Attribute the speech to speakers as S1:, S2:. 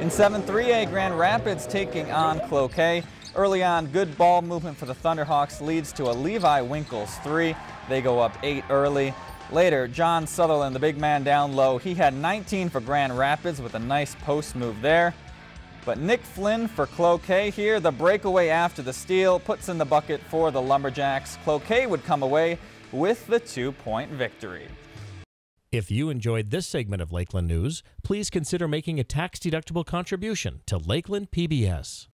S1: In 7-3A, Grand Rapids taking on Cloquet. Early on, good ball movement for the Thunderhawks leads to a Levi Winkles 3. They go up 8 early. Later, John Sutherland, the big man down low, he had 19 for Grand Rapids with a nice post move there. But Nick Flynn for Cloquet here, the breakaway after the steal, puts in the bucket for the Lumberjacks. Cloquet would come away with the 2-point victory.
S2: If you enjoyed this segment of Lakeland News, please consider making a tax-deductible contribution to Lakeland PBS.